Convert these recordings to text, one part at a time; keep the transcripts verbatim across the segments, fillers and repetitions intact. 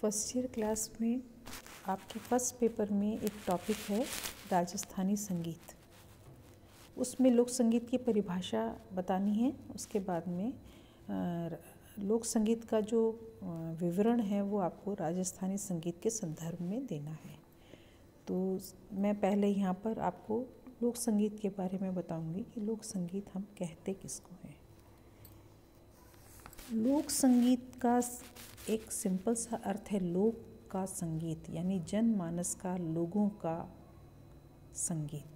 First year class में आपके first paper में एक टॉपिक है राजस्थानी संगीत। उसमें लोक संगीत की परिभाषा बतानी है। उसके बाद में लोक संगीत का जो विवरण है वो आपको राजस्थानी संगीत के संदर्भ में देना है। तो मैं पहले यहाँ पर आपको लोक संगीत के बारे में बताऊंगी कि लोक संगीत हम कहते किसको हैं। लोक संगीत का एक सिंपल सा अर्थ है लोक का संगीत, यानी जनमानस का, लोगों का संगीत।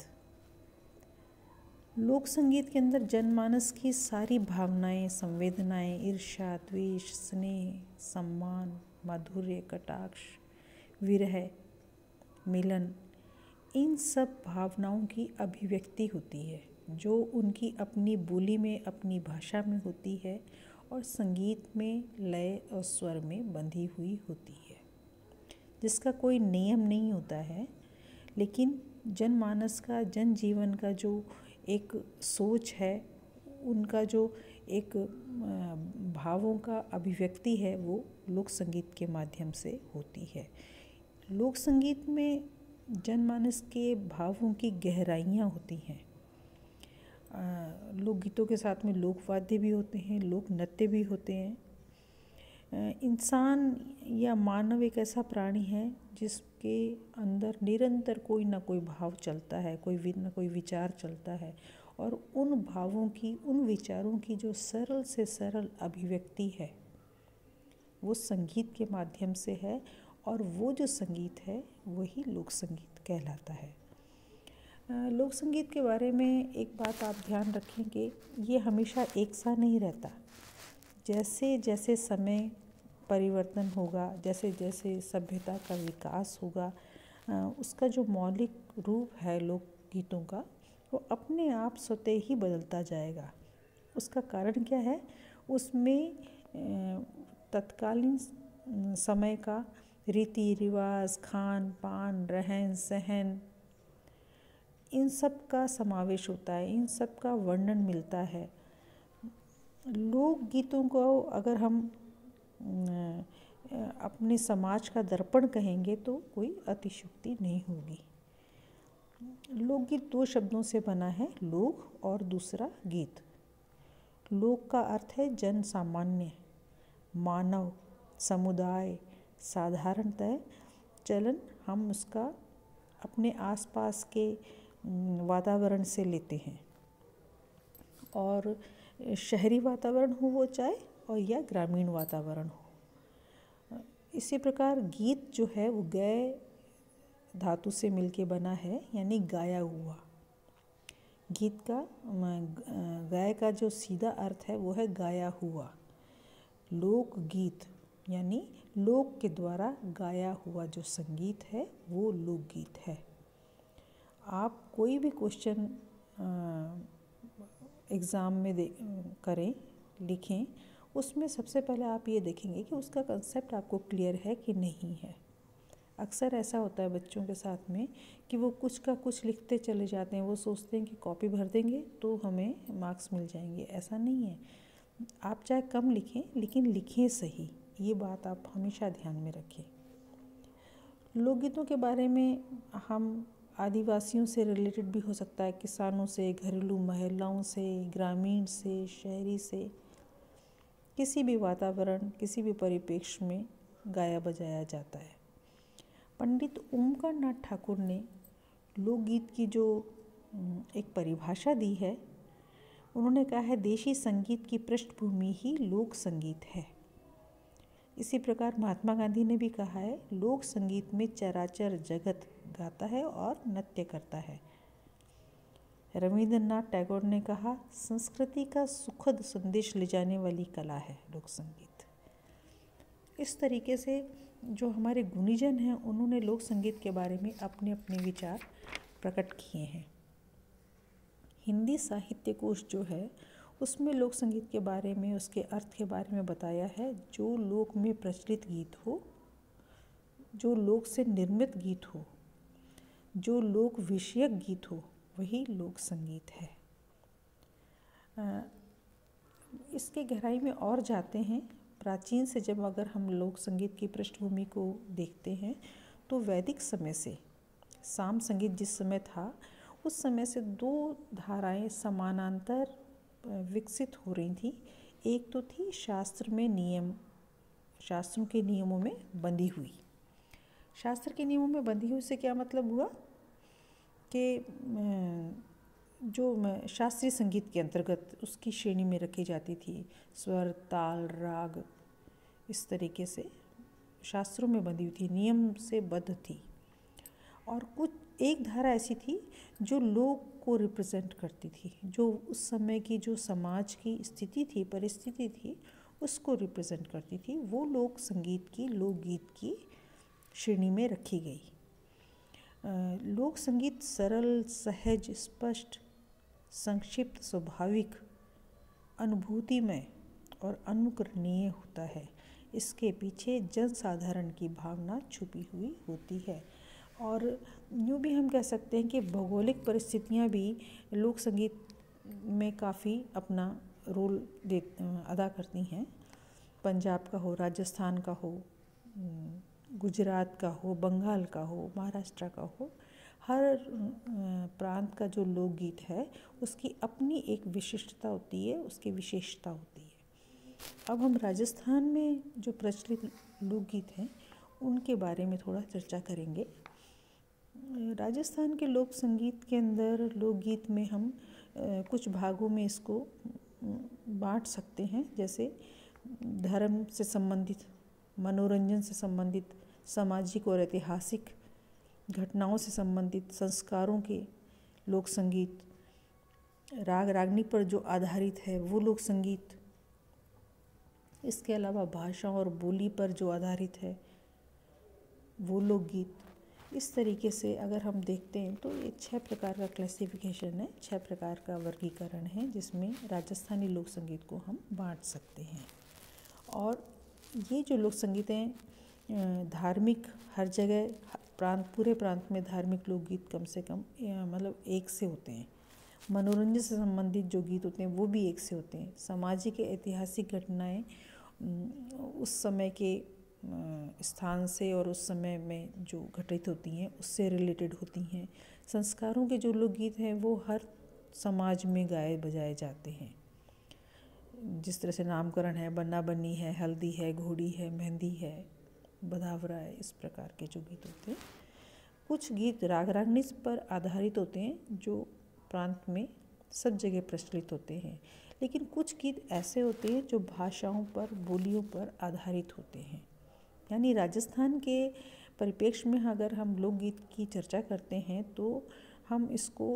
लोक संगीत के अंदर जनमानस की सारी भावनाएं, संवेदनाएं, ईर्ष्या, द्वेष, स्नेह, सम्मान, माधुर्य, कटाक्ष, विरह, मिलन, इन सब भावनाओं की अभिव्यक्ति होती है जो उनकी अपनी बोली में, अपनी भाषा में होती है और संगीत में लय और स्वर में बंधी हुई होती है, जिसका कोई नियम नहीं होता है। लेकिन जनमानस का, जनजीवन का जो एक सोच है, उनका जो एक भावों का अभिव्यक्ति है, वो लोक संगीत के माध्यम से होती है। लोक संगीत में जनमानस के भावों की गहराइयाँ होती हैं। लोकगीतों के साथ में लोकवाद्य भी होते हैं, लोक नृत्य भी होते हैं। इंसान या मानव एक ऐसा प्राणी है जिसके अंदर निरंतर कोई ना कोई भाव चलता है, कोई ना कोई विचार चलता है, और उन भावों की, उन विचारों की जो सरल से सरल अभिव्यक्ति है वो संगीत के माध्यम से है, और वो जो संगीत है वही लोक संगीत कहलाता है। लोक संगीत के बारे में एक बात आप ध्यान रखें कि ये हमेशा एक सा नहीं रहता। जैसे जैसे समय परिवर्तन होगा, जैसे जैसे सभ्यता का विकास होगा, उसका जो मौलिक रूप है लोकगीतों का, वो अपने आप स्वतः ही बदलता जाएगा। उसका कारण क्या है? उसमें तत्कालीन समय का रीति रिवाज, खान पान, रहन सहन, इन सब का समावेश होता है, इन सब का वर्णन मिलता है। लोकगीतों को अगर हम अपने समाज का दर्पण कहेंगे तो कोई अतिशयोक्ति नहीं होगी। लोकगीत दो शब्दों से बना है, लोक और दूसरा गीत। लोक का अर्थ है जन सामान्य, मानव, समुदाय, साधारणतः चलन। हम उसका अपने आसपास के वातावरण से लेते हैं, और शहरी वातावरण हो वो चाहे, और या ग्रामीण वातावरण हो। इसी प्रकार गीत जो है वो गय धातु से मिलके बना है, यानी गाया हुआ। गीत का गाय का जो सीधा अर्थ है वो है गाया हुआ। लोक गीत यानी लोक के द्वारा गाया हुआ जो संगीत है वो लोकगीत है। आप कोई भी क्वेश्चन एग्ज़ाम में दे करें, लिखें, उसमें सबसे पहले आप ये देखेंगे कि उसका कंसेप्ट आपको क्लियर है कि नहीं है। अक्सर ऐसा होता है बच्चों के साथ में कि वो कुछ का कुछ लिखते चले जाते हैं। वो सोचते हैं कि कॉपी भर देंगे तो हमें मार्क्स मिल जाएंगे। ऐसा नहीं है। आप चाहे कम लिखें, लेकिन लिखें सही। ये बात आप हमेशा ध्यान में रखें। लोकगीतों के बारे में हम आदिवासियों से रिलेटेड भी हो सकता है, किसानों से, घरेलू महिलाओं से, ग्रामीण से, शहरी से, किसी भी वातावरण, किसी भी परिप्रेक्ष्य में गाया बजाया जाता है। पंडित ओमकार नाथ ठाकुर ने लोकगीत की जो एक परिभाषा दी है, उन्होंने कहा है देशी संगीत की पृष्ठभूमि ही लोक संगीत है। इसी प्रकार महात्मा गांधी ने भी कहा है लोक संगीत में चराचर जगत गाता है और नृत्य करता है। रविंद्रनाथ टैगोर ने कहा संस्कृति का सुखद संदेश ले जाने वाली कला है लोक संगीत। इस तरीके से जो हमारे गुणीजन हैं उन्होंने लोक संगीत के बारे में अपने अपने विचार प्रकट किए हैं। हिंदी साहित्य कोश जो है उसमें लोक संगीत के बारे में, उसके अर्थ के बारे में बताया है। जो लोक में प्रचलित गीत हो, जो लोक से निर्मित गीत हो, जो लोक विषयक गीत हो, वही लोक संगीत है। इसके गहराई में और जाते हैं। प्राचीन से जब अगर हम लोक संगीत की पृष्ठभूमि को देखते हैं तो वैदिक समय से साम संगीत जिस समय था उस समय से दो धाराएं समानांतर विकसित हो रही थी। एक तो थी शास्त्र में नियम, शास्त्रों के नियमों में बंधी हुई। शास्त्र के नियमों में बंधी हुई से क्या मतलब हुआ कि जो शास्त्रीय संगीत के अंतर्गत उसकी श्रेणी में रखी जाती थी, स्वर, ताल, राग, इस तरीके से शास्त्रों में बंधी हुई थी, नियम से बद्ध थी। और कुछ एक धारा ऐसी थी जो लोक को रिप्रेजेंट करती थी, जो उस समय की जो समाज की स्थिति थी, परिस्थिति थी, उसको रिप्रेजेंट करती थी। वो लोक संगीत की, लोकगीत की श्रेणी में रखी गई। लोक संगीत सरल, सहज, स्पष्ट, संक्षिप्त, स्वाभाविक, अनुभूतिमय और अनुकरणीय होता है। इसके पीछे जनसाधारण की भावना छुपी हुई होती है। और यूँ भी हम कह सकते हैं कि भौगोलिक परिस्थितियाँ भी लोक संगीत में काफ़ी अपना रोल दे अदा करती हैं। पंजाब का हो, राजस्थान का हो, गुजरात का हो, बंगाल का हो, महाराष्ट्र का हो, हर प्रांत का जो लोकगीत है उसकी अपनी एक विशिष्टता होती है, उसकी विशेषता होती है। अब हम राजस्थान में जो प्रचलित लोकगीत हैं उनके बारे में थोड़ा चर्चा करेंगे। राजस्थान के लोक संगीत के अंदर लोकगीत में हम कुछ भागों में इसको बांट सकते हैं, जैसे धर्म से संबंधित, मनोरंजन से संबंधित, सामाजिक और ऐतिहासिक घटनाओं से संबंधित, संस्कारों के लोक संगीत, राग रागनी पर जो आधारित है वो लोक संगीत, इसके अलावा भाषा और बोली पर जो आधारित है वो लोकगीत। इस तरीके से अगर हम देखते हैं तो ये छह प्रकार का क्लासिफिकेशन है, छह प्रकार का वर्गीकरण है जिसमें राजस्थानी लोक संगीत को हम बांट सकते हैं। और ये जो लोक संगीत हैं धार्मिक, हर जगह प्रांत, पूरे प्रांत में धार्मिक लोकगीत कम से कम मतलब एक से होते हैं। मनोरंजन से संबंधित जो गीत होते हैं वो भी एक से होते हैं। सामाजिक ऐतिहासिक घटनाएं उस समय के स्थान से और उस समय में जो घटित होती हैं उससे रिलेटेड होती हैं। संस्कारों के जो लोकगीत हैं वो हर समाज में गाए बजाए जाते हैं, जिस तरह से नामकरण है, बन्ना बन्नी है, हल्दी है, घोड़ी है, मेहंदी है, बधावरा है, इस प्रकार के जो गीत होते हैं। कुछ गीत राग रागनी पर आधारित होते हैं जो प्रांत में सब जगह प्रचलित होते हैं, लेकिन कुछ गीत ऐसे होते हैं जो भाषाओं पर, बोलियों पर आधारित होते हैं। यानी राजस्थान के परिप्रेक्ष्य में अगर हम लोकगीत की चर्चा करते हैं तो हम इसको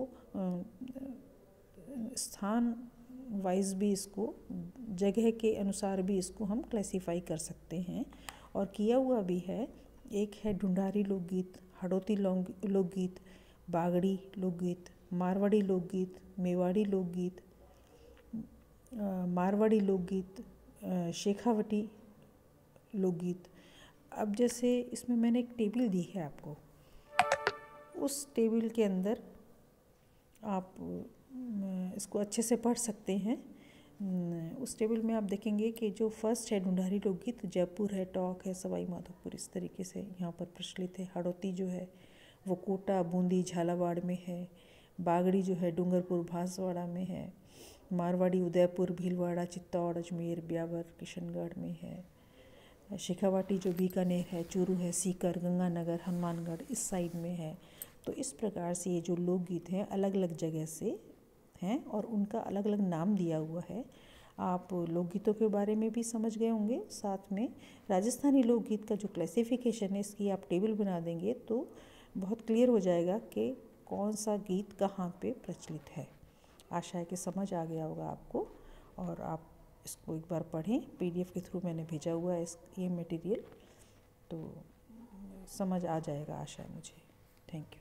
स्थान वाइज भी, इसको जगह के अनुसार भी इसको हम क्लासीफाई कर सकते हैं और किया हुआ भी है। एक है ढूंढारी लोकगीत, हड़ौती लोकगीत, बागड़ी लोकगीत, मारवाड़ी लोकगीत, मेवाड़ी लोकगीत, मारवाड़ी लोकगीत, शेखावटी लोकगीत। अब जैसे इसमें मैंने एक टेबल दी है आपको, उस टेबल के अंदर आप इसको अच्छे से पढ़ सकते हैं। उस टेबल में आप देखेंगे कि जो फर्स्ट है ढूंढारी लोकगीत, जयपुर है, टोंक है, सवाई माधोपुर, इस तरीके से यहाँ पर प्रचलित है। हड़ौती जो है वो कोटा, बूंदी, झालावाड़ में है। बागड़ी जो है डूंगरपुर, बांसवाड़ा में है। मारवाड़ी उदयपुर, भीलवाड़ा, चित्तौड़, अजमेर, ब्यावर, किशनगढ़ में है। शेखावाटी जो बीकानेर है, चूरू है, सीकर, गंगानगर, हनुमानगढ़, इस साइड में है। तो इस प्रकार से ये जो लोकगीत हैं अलग अलग जगह से हैं और उनका अलग अलग नाम दिया हुआ है। आप लोकगीतों के बारे में भी समझ गए होंगे। साथ में राजस्थानी लोकगीत का जो क्लासिफिकेशन है इसकी आप टेबल बना देंगे तो बहुत क्लियर हो जाएगा कि कौन सा गीत कहाँ पे प्रचलित है। आशा है कि समझ आ गया होगा आपको और आप इसको एक बार पढ़ें। पीडीएफ के थ्रू मैंने भेजा हुआ है इस ये मटेरियल, तो समझ आ जाएगा आशा है मुझे। Thank you.